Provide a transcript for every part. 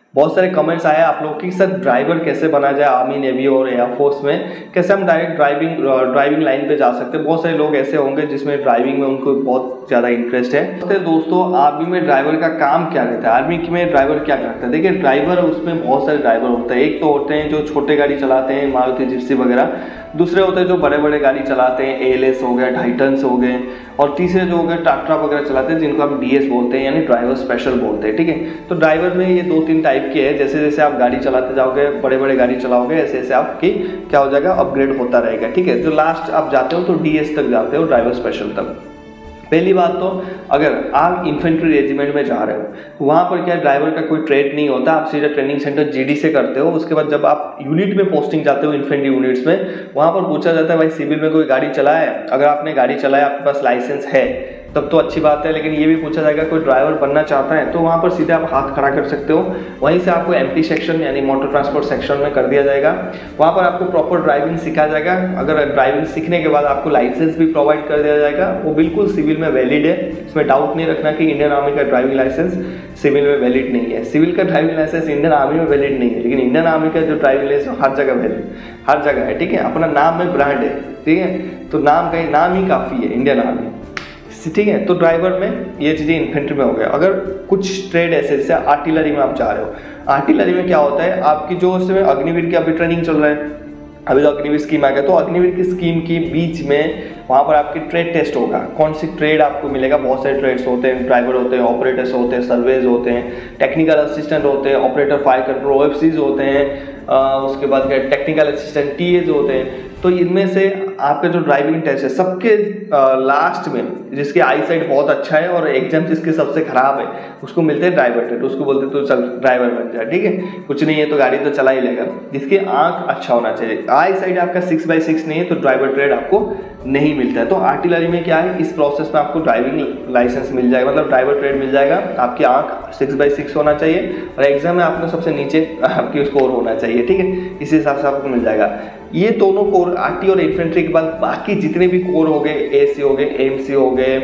बहुत सारे कमेंट्स आए आप लोग कि सर ड्राइवर कैसे बना जाए आर्मी, नेवी और एयरफोर्स में, कैसे हम डायरेक्ट ड्राइविंग लाइन पे जा सकते हैं। बहुत सारे लोग ऐसे होंगे जिसमें ड्राइविंग में उनको बहुत ज़्यादा इंटरेस्ट है। तो दोस्तों आर्मी में ड्राइवर का काम क्या रहता है, आर्मी में ड्राइवर क्या करता है? देखिए ड्राइवर, उसमें बहुत सारे ड्राइवर होते हैं। एक तो होते हैं जो छोटे गाड़ी चलाते हैं, मारुति जिप्सी वगैरह। दूसरे होते हैं जो बड़े बड़े गाड़ी चलाते हैं, एएलएस हो गए, टाइटन्स हो गए। और तीसरे जो हो गए टाटा वगैरह चलाते हैं, जिनको आप डीएस बोलते हैं, यानी ड्राइवर स्पेशल बोलते हैं। ठीक है, तो ड्राइवर में ये 2-3 टाइप के हैं। जैसे जैसे आप गाड़ी चलाते जाओगे, बड़े बड़े गाड़ी चलाओगे, ऐसे ऐसे आपकी क्या हो जाएगा, अपग्रेड होता रहेगा। ठीक है, जो लास्ट आप जाते हो तो डीएस तक जाते हो, ड्राइवर स्पेशल तक। पहली बात तो अगर आप इन्फेंट्री रेजिमेंट में जा रहे हो, वहाँ पर क्या ड्राइवर का कोई ट्रेड नहीं होता, आप सीधा ट्रेनिंग सेंटर जीडी से करते हो। उसके बाद जब आप यूनिट में पोस्टिंग जाते हो, इन्फेंट्री यूनिट्स में, वहाँ पर पूछा जाता है भाई सिविल में कोई गाड़ी चलाया है। अगर आपने गाड़ी चलाया, आपके पास लाइसेंस है, तब तो अच्छी बात है। लेकिन ये भी पूछा जाएगा कोई ड्राइवर बनना चाहता है, तो वहाँ पर सीधे आप हाथ खड़ा कर सकते हो। वहीं से आपको एमटी सेक्शन यानी मोटर ट्रांसपोर्ट सेक्शन में कर दिया जाएगा। वहाँ पर आपको प्रॉपर ड्राइविंग सिखाया जाएगा। अगर ड्राइविंग सीखने के बाद आपको लाइसेंस भी प्रोवाइड कर दिया जाएगा, वो बिल्कुल सिविल में वैलिड है। इसमें डाउट नहीं रखना कि इंडियन आर्मी का ड्राइविंग लाइसेंस सिविल में वैलिड नहीं है। सिविल का ड्राइविंग लाइसेंस इंडियन आर्मी में वैलिड नहीं है, लेकिन इंडियन आर्मी का जो ड्राइविंग लाइसेंस हर जगह वैलिड, हर जगह है। ठीक है, अपना नाम में ब्रांड है। ठीक है, तो नाम का नाम ही काफ़ी है इंडियन आर्मी। ठीक है, तो ड्राइवर में ये चीज़ें इन्फेंट्री में हो गया। अगर कुछ ट्रेड ऐसे जैसे आर्टिलरी में आप जा रहे हो, आर्टिलरी में क्या होता है, आपकी जो उसमें अग्निवीर की अभी ट्रेनिंग चल रहा है, अभी जो अग्निवीर स्कीम आ गया, तो अग्निवीर की स्कीम के बीच में वहाँ पर आपकी ट्रेड टेस्ट होगा। कौन सी ट्रेड आपको मिलेगा, बहुत सारे ट्रेड्स होते हैं, ड्राइवर होते हैं, ऑपरेटर्स होते हैं, सर्वेज होते हैं, टेक्निकल असिस्टेंट होते हैं, ऑपरेटर फायर कंट्रोल ओएफसीज होते हैं, उसके बाद क्या टेक्निकल असिस्टेंट टीएज होते हैं। तो इनमें से आपका जो ड्राइविंग टेस्ट है, सबके लास्ट में जिसके आई साइड बहुत अच्छा है और एग्जाम जिसके सबसे खराब है, उसको मिलते हैं ड्राइवर ट्रेड। उसको बोलते हैं तो चल ड्राइवर बन जा। ठीक है, कुछ नहीं है तो गाड़ी तो चला ही लेगा। जिसकी आंख अच्छा होना चाहिए, आई साइड आपका 6x6 नहीं है तो ड्राइवर ट्रेड आपको नहीं मिलता है। तो आर्टिलरी में क्या है, इस प्रोसेस में आपको ड्राइविंग लाइसेंस मिल जाएगा, मतलब ड्राइवर ट्रेड मिल जाएगा। आपकी आंख 6x6 होना चाहिए और एग्जाम में आपको सबसे नीचे आपकी स्कोर होना चाहिए। ठीक है, इस हिसाब से आपको मिल जाएगा। ये दोनों कोर आरटी और इन्फेंट्री के बाद बाकी जितने भी कोर हो गए, एसी हो गए, एमसी हो गए,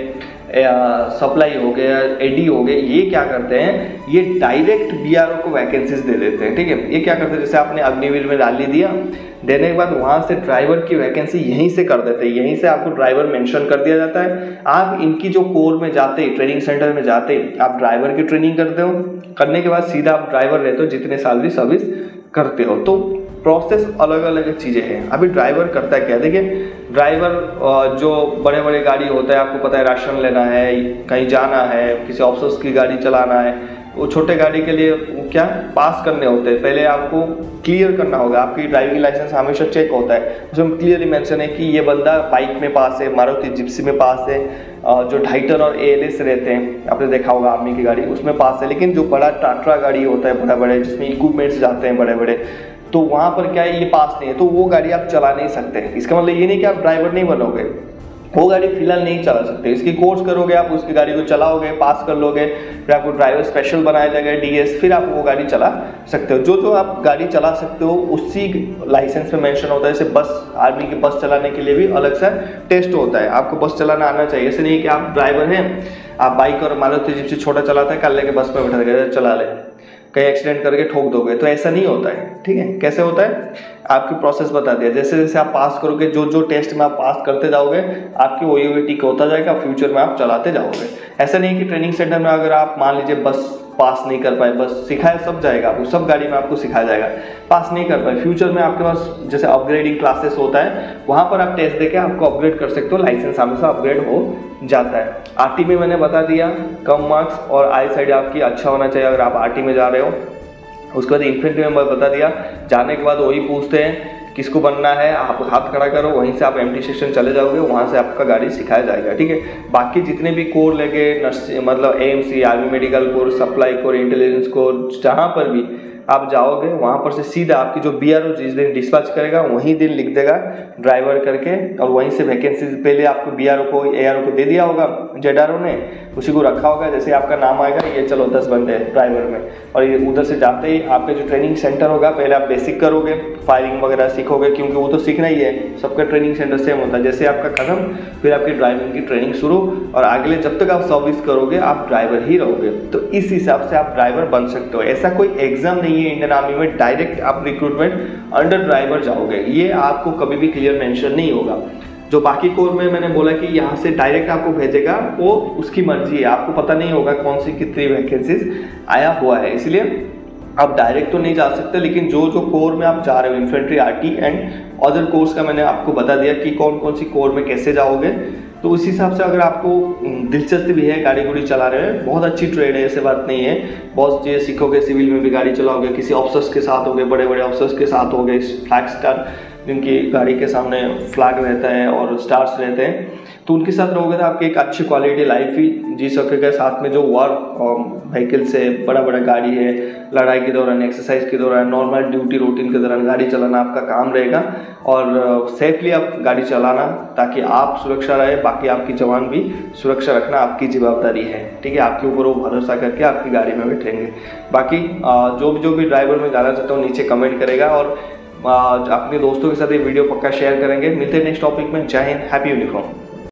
सप्लाई हो गया, एडी हो गए, ये क्या करते हैं, ये डायरेक्ट बीआरओ को वैकेंसीज दे देते हैं। ठीक है, ये क्या करते हैं, जैसे आपने अग्निवीर में डाल दिया, देने के बाद वहाँ से ड्राइवर की वैकेंसी यहीं से कर देते हैं, यहीं से आपको ड्राइवर मेंशन कर दिया जाता है। आप इनकी जो कोर में जाते, ट्रेनिंग सेंटर में जाते, आप ड्राइवर की ट्रेनिंग करते हो, करने के बाद सीधा आप ड्राइवर रहते हो जितने साल भी सर्विस करते हो। तो प्रोसेस अलग अलग चीज़ें हैं। अभी ड्राइवर करता है क्या, देखिए ड्राइवर जो बड़े बड़े गाड़ी होता है, आपको पता है राशन लेना है, कहीं जाना है, किसी ऑफिस की गाड़ी चलाना है, वो छोटे गाड़ी के लिए क्या पास करने होते हैं। पहले आपको क्लियर करना होगा, आपकी ड्राइविंग लाइसेंस हमेशा चेक होता है, उसमें क्लियरली मेंशन है कि ये बंदा बाइक में पास है, मारुति जिप्सी में पास है, जो टाइटन और एएलएस रहते हैं, आपने देखा होगा आर्मी की गाड़ी, उसमें पास है। लेकिन जो बड़ा टाटा गाड़ी होता है, बड़ा बड़े जिसमें इक्विपमेंट्स जाते हैं बड़े बड़े, तो वहाँ पर क्या है, ये पास नहीं है, तो वो गाड़ी आप चला नहीं सकते। इसका मतलब ये नहीं कि आप ड्राइवर नहीं बनोगे, वो गाड़ी फिलहाल नहीं चला सकते। इसकी कोर्स करोगे आप, उसकी गाड़ी को चलाओगे, पास कर लोगे, फिर आपको ड्राइवर स्पेशल बनाया जाएगा डीएस, फिर आप वो गाड़ी चला सकते हो। जो आप गाड़ी चला सकते हो उसी लाइसेंस में मेंशन होता है। जैसे बस, आर्मी की बस चलाने के लिए भी अलग सा टेस्ट होता है, आपको बस चलाना आना चाहिए। ऐसे नहीं कि आप ड्राइवर हैं, आप बाइक और मारुति जिप्सी छोटा चलाता है, कल लेके बस में बैठा गया चला ले, कहीं एक्सीडेंट करके ठोक दोगे, तो ऐसा नहीं होता है। ठीक है, कैसे होता है, आपकी प्रोसेस बता दिया। जैसे जैसे आप पास करोगे, जो जो टेस्ट में आप पास करते जाओगे, आपकी वो टिक होता जाएगा, फ्यूचर में आप चलाते जाओगे। ऐसा नहीं कि ट्रेनिंग सेंटर में अगर आप मान लीजिए बस पास नहीं कर पाए, बस सिखाया सब जाएगा आपको, सब गाड़ी में आपको सिखाया जाएगा, पास नहीं कर पाए, फ्यूचर में आपके पास जैसे अपग्रेडिंग क्लासेस होता है, वहाँ पर आप टेस्ट देके आपको अपग्रेड कर सकते हो, लाइसेंस हमेशा अपग्रेड हो जाता है। आरटी में मैंने बता दिया, कम मार्क्स और आई साइड आपकी अच्छा होना चाहिए अगर आप आरटी में जा रहे हो। उसके बाद इन्फेंट्री में बता दिया, जाने के बाद वही पूछते हैं किसको बनना है, आप हाथ खड़ा करो, वहीं से आप एमटी सेक्शन चले जाओगे, वहाँ से आपका गाड़ी सिखाया जाएगा। ठीक है, बाकी जितने भी कोर लगे, मतलब AMC, army medical corps, supply corps, intelligence corps, जहाँ पर भी आप जाओगे वहाँ पर से सीधा आपकी जो BRO जिस दिन डिस्पैच करेगा वही दिन लिख देगा ड्राइवर करके, और वहीं से वैकेंसी पहले आपको BRO को ARO को दे दिया होगा, ZRO ने उसी को रखा होगा। जैसे आपका नाम आएगा ये चलो 10 बंदे ड्राइवर में, और ये उधर से जाते ही आपका जो ट्रेनिंग सेंटर होगा पहले आप बेसिक करोगे, फायरिंग वगैरह सीखोगे, क्योंकि वो तो सीखना ही है, सबका ट्रेनिंग सेंटर सेम होता है। जैसे आपका खत्म फिर आपकी ड्राइविंग की ट्रेनिंग शुरू, और अगले जब तक आप सर्विस करोगे आप ड्राइवर ही रहोगे। तो इस हिसाब से आप ड्राइवर बन सकते हो। ऐसा कोई एग्जाम नहीं है इंडियन आर्मी में, डायरेक्ट आप रिक्रूटमेंट अंडर ड्राइवर जाओगे, ये आपको कभी भी क्लियर मेंशन नहीं होगा। जो बाकी कोर में मैंने बोला कि यहाँ से डायरेक्ट आपको भेजेगा, वो उसकी मर्जी है, आपको पता नहीं होगा कौन सी कितनी वैकेंसीज आया हुआ है, इसलिए आप डायरेक्ट तो नहीं जा सकते। लेकिन जो जो कोर में आप जा रहे हो, infantry, RT and other course का मैंने आपको बता दिया कि कौन कौन सी कोर में कैसे जाओगे। तो उस हिसाब से अगर आपको दिलचस्पी भी है, गाड़ी गुड़ी चला रहे हैं, बहुत अच्छी ट्रेड है, ऐसे बात नहीं है, बहुत चीज़ें सीखोगे, सिविल में भी गाड़ी चलाओगे, किसी ऑफिसर्स के साथ होगे, बड़े बड़े ऑफिसर्स के साथ होगे, फ्लैग स्टार जिनकी गाड़ी के सामने फ्लैग रहता है और स्टार्स रहते हैं, तो उनके साथ रहोगे तो आपकी एक अच्छी क्वालिटी लाइफ ही जी सकेगा। साथ में जो वर्क व्हीकल से बड़ा बड़ा गाड़ी है, लड़ाई के दौरान, एक्सरसाइज के दौरान, नॉर्मल ड्यूटी रूटीन के दौरान गाड़ी चलाना आपका काम रहेगा, और सेफली आप गाड़ी चलाना ताकि आप सुरक्षा रहे, बाकी आपकी जवान भी सुरक्षा रखना आपकी जिम्मेदारी है, ठीक है। आपके ऊपर वो भरोसा करके आपकी गाड़ी में बैठेंगे। बाकी जो भी ड्राइवर में जाना चाहता हूँ नीचे कमेंट करेगा, और अपने दोस्तों के साथ ये वीडियो पक्का शेयर करेंगे। मिलते हैं नेक्स्ट टॉपिक में। जय हिंद, हैप्पी यूनिफॉर्म।